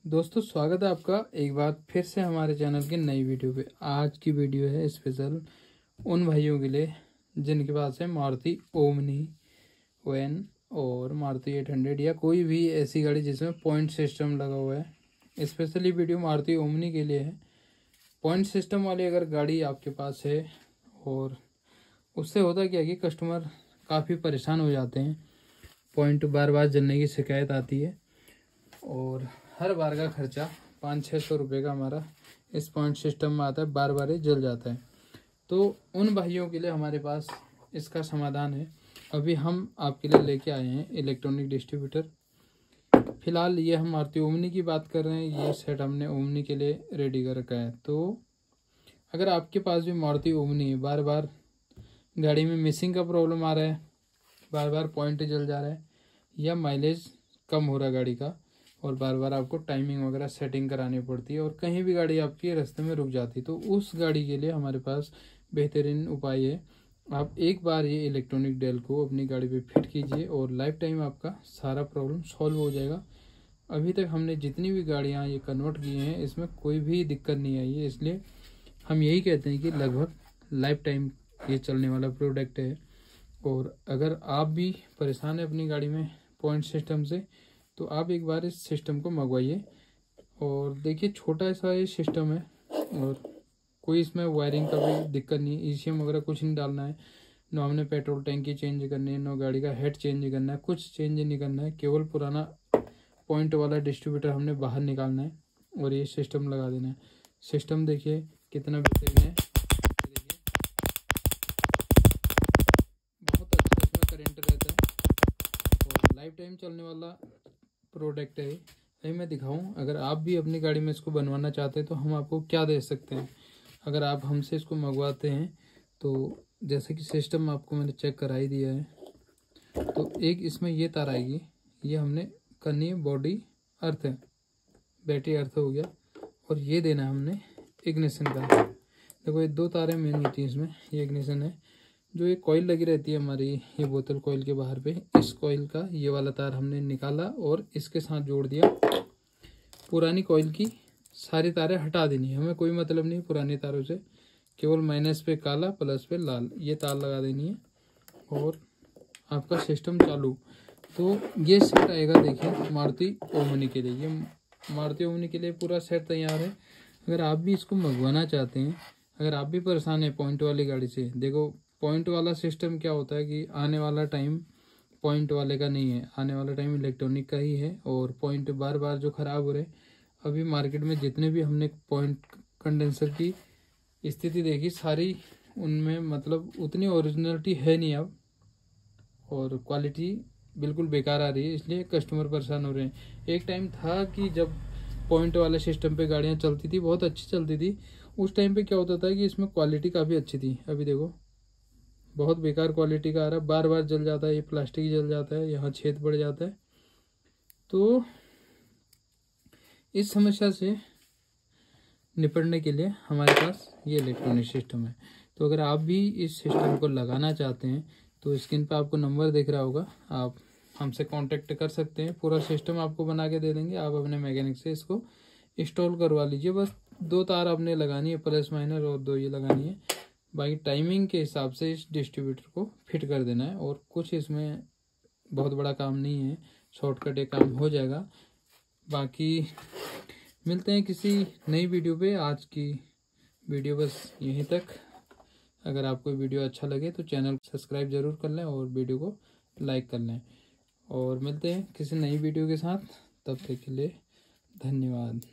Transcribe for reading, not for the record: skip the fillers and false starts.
दोस्तों स्वागत है आपका एक बार फिर से हमारे चैनल की नई वीडियो पे। आज की वीडियो है स्पेशल उन भाइयों के लिए जिनके पास है मारुति ओमनी वैन और मारुति 800 या कोई भी ऐसी गाड़ी जिसमें पॉइंट सिस्टम लगा हुआ है। स्पेशली वीडियो मारुति ओमनी के लिए है। पॉइंट सिस्टम वाली अगर गाड़ी आपके पास है और उससे होता क्या कि कस्टमर काफ़ी परेशान हो जाते हैं, पॉइंट बार बार जलने की शिकायत आती है और हर बार का खर्चा 500-600 रुपये का हमारा इस पॉइंट सिस्टम में आता है, बार बार ही जल जाता है। तो उन भाइयों के लिए हमारे पास इसका समाधान है। अभी हम आपके लिए लेके आए हैं इलेक्ट्रॉनिक डिस्ट्रीब्यूटर। फिलहाल ये हम मारुति ओमनी की बात कर रहे हैं, ये सेट हमने ओमनी के लिए रेडी कर रखा है। तो अगर आपके पास भी मारुति ओमनी है, बार बार गाड़ी में मिसिंग का प्रॉब्लम आ रहा है, बार बार पॉइंट जल जा रहा है या माइलेज कम हो रहा है गाड़ी का और बार बार आपको टाइमिंग वगैरह सेटिंग करानी पड़ती है और कहीं भी गाड़ी आपकी रास्ते में रुक जाती है, तो उस गाड़ी के लिए हमारे पास बेहतरीन उपाय है। आप एक बार ये इलेक्ट्रॉनिक डेल को अपनी गाड़ी पे फिट कीजिए और लाइफ टाइम आपका सारा प्रॉब्लम सॉल्व हो जाएगा। अभी तक हमने जितनी भी गाड़ियाँ ये कन्वर्ट की हैं इसमें कोई भी दिक्कत नहीं आई है, इसलिए हम यही कहते हैं कि लगभग लाइफ टाइम ये चलने वाला प्रोडक्ट है। और अगर आप भी परेशान हैं अपनी गाड़ी में पॉइंट सिस्टम से, तो आप एक बार इस सिस्टम को मंगवाइए। और देखिए छोटा सा ये सिस्टम है और कोई इसमें वायरिंग का भी दिक्कत नहीं है, ईसीएम वगैरह कुछ नहीं डालना है, ना हमने पेट्रोल टैंकी चेंज करनी है, ना गाड़ी का हेड चेंज करना है, कुछ चेंज नहीं करना है। केवल पुराना पॉइंट वाला डिस्ट्रीब्यूटर हमने बाहर निकालना है और ये सिस्टम लगा देना है। सिस्टम देखिए कितना बेहतरीन है, बहुत अच्छा इसमें करंट रहता है और लाइफ टाइम चलने वाला प्रोडक्ट है। अभी मैं दिखाऊं, अगर आप भी अपनी गाड़ी में इसको बनवाना चाहते हैं तो हम आपको क्या दे सकते हैं। अगर आप हमसे इसको मंगवाते हैं तो जैसे कि सिस्टम आपको मैंने चेक करा ही दिया है, तो एक इसमें ये तार आएगी, ये हमने करनी है बॉडी अर्थ है, बैटरी अर्थ हो गया, और ये देना है हमने इग्निशन का। देखो ये दो तारें मेन होती हैं इसमें, ये इग्निशन है। जो ये कॉइल लगी रहती है हमारी ये बोतल कॉइल के बाहर पे, इस कॉइल का ये वाला तार हमने निकाला और इसके साथ जोड़ दिया। पुरानी कॉइल की सारी तारें हटा देनी है, हमें कोई मतलब नहीं पुरानी तारों से, केवल माइनस पे काला प्लस पे लाल ये तार लगा देनी है और आपका सिस्टम चालू। तो ये सेट आएगा देखिए मारुति ओमनी के लिए, ये मारुति ओमनी के लिए पूरा सेट तैयार है। अगर आप भी इसको मंगवाना चाहते हैं, अगर आप भी परेशान हैं पॉइंट वाली गाड़ी से, देखो पॉइंट वाला सिस्टम क्या होता है कि आने वाला टाइम पॉइंट वाले का नहीं है, आने वाला टाइम इलेक्ट्रॉनिक का ही है। और पॉइंट बार बार जो ख़राब हो रहे, अभी मार्केट में जितने भी हमने पॉइंट कंडेंसर की स्थिति देखी, सारी उनमें मतलब उतनी ओरिजिनलिटी है नहीं अब और क्वालिटी बिल्कुल बेकार आ रही है, इसलिए कस्टमर परेशान हो रहे हैं। एक टाइम था कि जब पॉइंट वाले सिस्टम पे गाड़ियाँ चलती थी, बहुत अच्छी चलती थी, उस टाइम पे क्या होता था कि इसमें क्वालिटी काफ़ी अच्छी थी। अभी देखो बहुत बेकार क्वालिटी का आ रहा है, बार बार जल जाता है, ये प्लास्टिक जल जाता है, यहाँ छेद पड़ जाता है। तो इस समस्या से निपटने के लिए हमारे पास ये इलेक्ट्रॉनिक सिस्टम है। तो अगर आप भी इस सिस्टम को लगाना चाहते हैं तो स्क्रीन पर आपको नंबर दिख रहा होगा, आप हमसे कांटेक्ट कर सकते हैं। पूरा सिस्टम आपको बना के दे देंगे, आप अपने मैकेनिक से इसको इंस्टॉल करवा लीजिए। बस दो तार आपने लगानी है प्लस माइनस और दो ये लगानी है, बाकी टाइमिंग के हिसाब से इस डिस्ट्रीब्यूटर को फिट कर देना है और कुछ इसमें बहुत बड़ा काम नहीं है, शॉर्टकट ये काम हो जाएगा। बाकी मिलते हैं किसी नई वीडियो पे। आज की वीडियो बस यहीं तक। अगर आपको वीडियो अच्छा लगे तो चैनल को सब्सक्राइब जरूर कर लें और वीडियो को लाइक कर लें, और मिलते हैं किसी नई वीडियो के साथ। तब तक के लिए धन्यवाद।